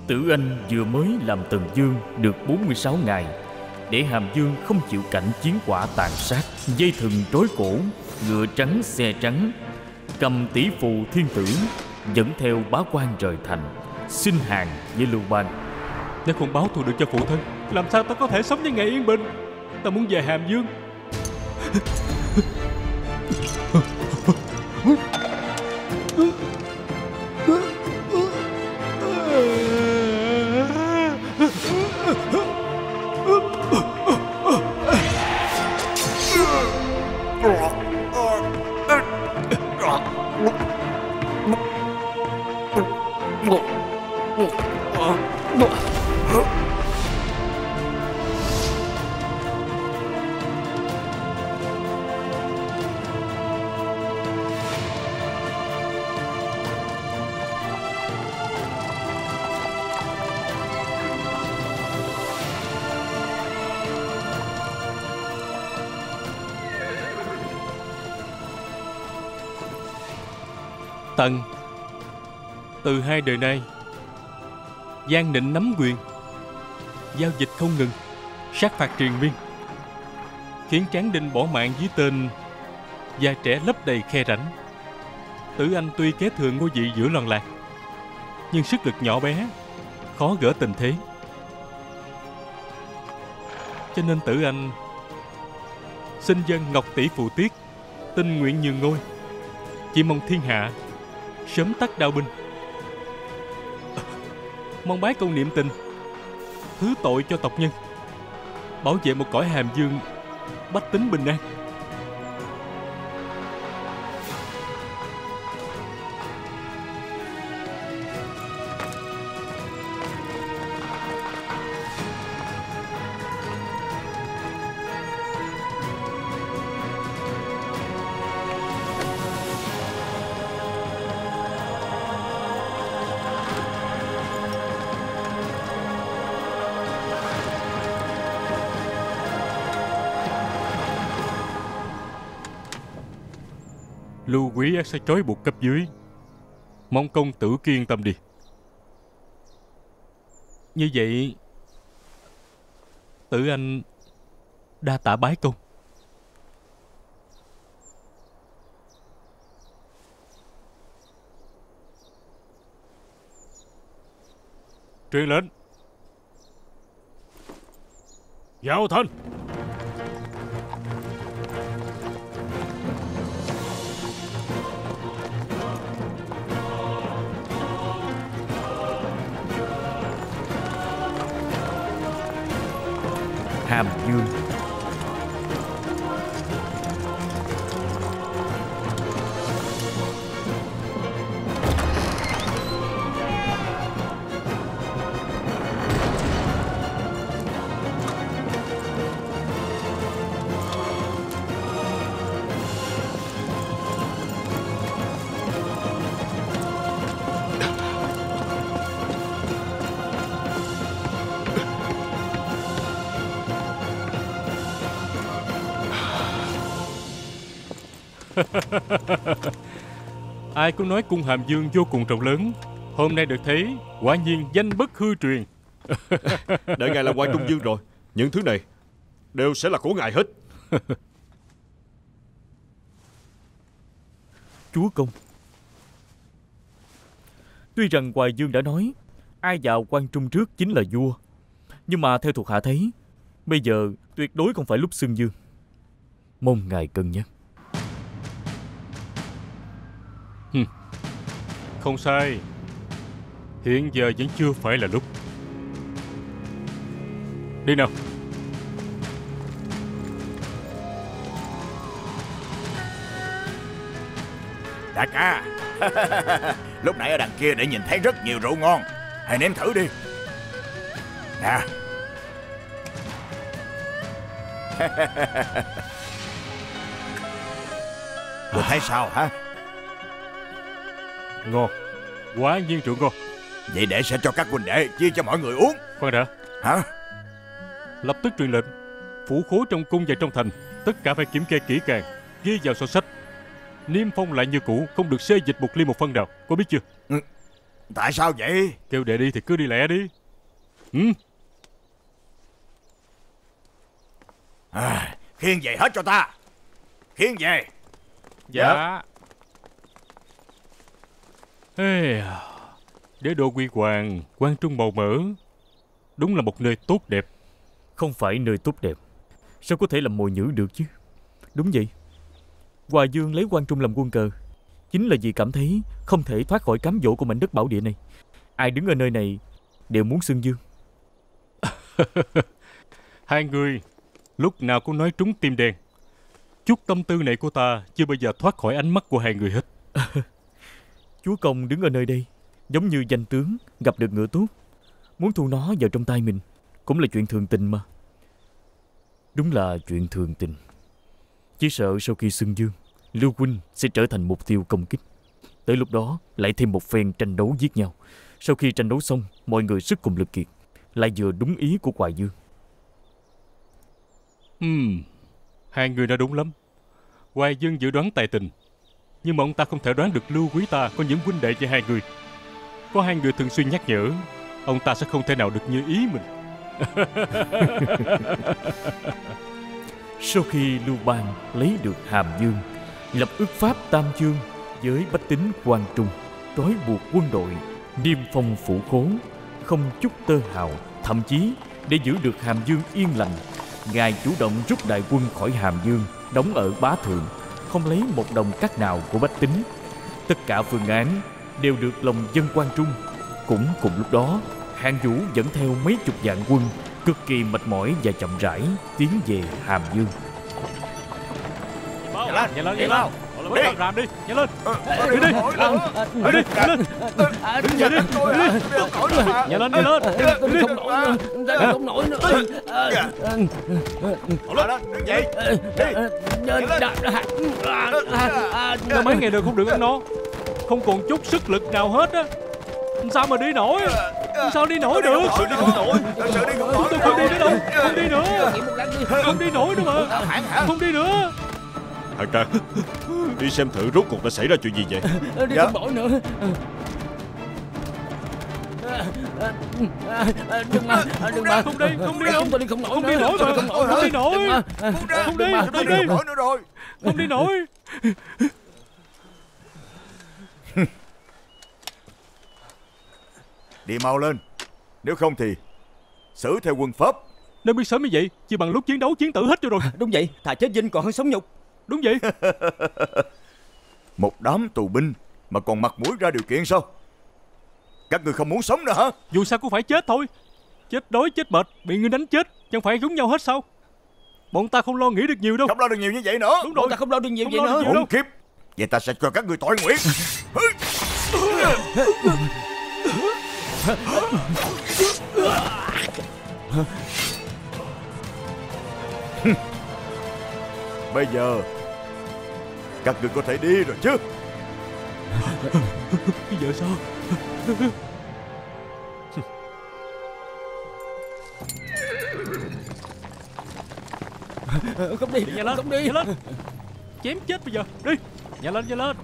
Tử Anh vừa mới làm Tần Dương được 46 ngày, để Hàm Dương không chịu cảnh chiến quả tàn sát, dây thừng trói cổ, ngựa trắng xe trắng, cầm tỷ phù thiên tử, dẫn theo bá quan rời thành, xin hàng với Lưu Bang. Nếu không báo thù được cho phụ thân, làm sao ta có thể sống với ngày yên bình? Ta muốn về Hàm Dương. Tần, từ 2 đời nay, Giang Nịnh nắm quyền, giao dịch không ngừng, sát phạt triền miên, khiến Tráng Đinh bỏ mạng dưới tên già trẻ lấp đầy khe rãnh. Tử Anh tuy kế thừa ngôi vị giữa loạn lạc, nhưng sức lực nhỏ bé, khó gỡ tình thế. Cho nên Tử Anh xin dân Ngọc Tỷ Phù Tiết, tinh nguyện nhường ngôi, chỉ mong thiên hạ sớm tắt đao binh. Mong bái công niệm tình, thứ tội cho tộc nhân, bảo vệ một cõi Hàm Dương bách tính bình an. Lưu Quý sẽ trói buộc cấp dưới, mong công tử kiên tâm đi. Như vậy, Tử Anh đa tạ bái công. Truyền lệnh vào thành. Hàm Dương. Ai cũng nói cung Hàm Dương vô cùng rộng lớn, hôm nay được thấy quả nhiên danh bất hư truyền. Đợi ngài làm quan Trung Dương rồi, những thứ này đều sẽ là của ngài hết. Chúa công, tuy rằng Hoài Dương đã nói ai vào quan trung trước chính là vua, nhưng mà theo thuộc hạ thấy, bây giờ tuyệt đối không phải lúc xưng dương. Mong ngài cân nhắc. Không sai, hiện giờ vẫn chưa phải là lúc. Đi nào. Đại ca, lúc nãy ở đằng kia để nhìn thấy rất nhiều rượu ngon, hãy nếm thử đi. Nè. Cô thấy sao hả? Ngon, quá nhiên rượu ngon. Vậy để sẽ cho các huynh đệ chia cho mọi người uống. Khoan đã. Hả? Lập tức truyền lệnh, phủ khố trong cung và trong thành tất cả phải kiểm kê kỹ càng, ghi vào sổ sách, niêm phong lại như cũ, không được xê dịch một ly một phân nào. Có biết chưa? Tại sao vậy? Kêu đệ đi thì cứ đi lẹ đi. Khiêng về hết cho ta. Khiêng về. Dạ. Ê, đế đô quy hoàng, quang trung màu mỡ, đúng là một nơi tốt đẹp. Không phải nơi tốt đẹp, sao có thể làm mồi nhử được chứ? Đúng vậy, Hòa Dương lấy Quang Trung làm quân cờ chính là vì cảm thấy không thể thoát khỏi cám dỗ của mảnh đất bảo địa này. Ai đứng ở nơi này đều muốn xưng dương. Hai người lúc nào cũng nói trúng tim đen. Chút tâm tư này của ta chưa bao giờ thoát khỏi ánh mắt của hai người hết. Chúa Công đứng ở nơi đây giống như danh tướng gặp được ngựa tốt, muốn thu nó vào trong tay mình cũng là chuyện thường tình mà. Đúng là chuyện thường tình. Chỉ sợ sau khi xưng dương, Lưu huynh sẽ trở thành mục tiêu công kích. Tới lúc đó lại thêm một phen tranh đấu giết nhau. Sau khi tranh đấu xong, mọi người sức cùng lực kiệt, lại vừa đúng ý của Hoài Dương. Hai người đã đúng lắm. Hoài Dương dự đoán tài tình, nhưng mà ông ta không thể đoán được Lưu quý ta có những huynh đệ với hai người. Có hai người thường xuyên nhắc nhở, ông ta sẽ không thể nào được như ý mình. Sau khi Lưu Bang lấy được Hàm Dương, lập ước pháp Tam Chương với bách tính Quang Trung, trói buộc quân đội, niêm phong phủ khố, không chút tơ hào, thậm chí để giữ được Hàm Dương yên lành, ngài chủ động rút đại quân khỏi Hàm Dương, đóng ở Bá Thượng, không lấy một đồng cát nào của bách tính. Tất cả phương án đều được lòng dân Quang Trung. Cũng cùng lúc đó, Hạng Vũ dẫn theo mấy chục vạn quân, cực kỳ mệt mỏi và chậm rãi tiến về Hàm Dương. Nhanh lên, đi, làm đi, nhanh lên, đi đi, đứng dậy đi, nhanh lên, Không nổi nữa. Đứng dậy. Đã mấy ngày rồi không được ăn no, không còn chút sức lực nào hết á. Sao mà đi nổi? Sao đi nổi được? Thật sự đi không nổi. Tôi không đi nữa đâu, không đi nữa, không đi nổi nữa mà, không đi nữa. Hàng ca, đi xem thử rốt cuộc đã xảy ra chuyện gì vậy? Đi không nổi nữa. Đừng mà. Không đi đâu. Chúng tôi đi không nổi. Không đi nổi mà. Không đi nổi. Không đi nổi nữa rồi. Không đi nổi. Đi mau lên, nếu không thì xử theo quân pháp. Nên biết sớm như vậy, chỉ bằng lúc chiến đấu chiến tử hết cho rồi. Đúng vậy, thà chết vinh còn hơn sống nhục. Đúng vậy. Một đám tù binh mà còn mặt mũi ra điều kiện sao? Các người không muốn sống nữa hả? Dù sao cũng phải chết thôi. Chết đói chết mệt, bị người đánh chết, chẳng phải giống nhau hết sao? Bọn ta không lo nghĩ được nhiều đâu. Không lo được nhiều như vậy nữa. Đúng rồi, Ta không lo được nhiều không vậy lo được nữa. nhiều. Khốn kiếp. Vậy ta sẽ cho các người tội nguyện. Bây giờ các người có thể đi rồi chứ? Bây giờ sao? Không đi, Nhanh lên, không đi. nhanh lên. Chém chết bây giờ, đi. Nhanh lên, nhanh lên.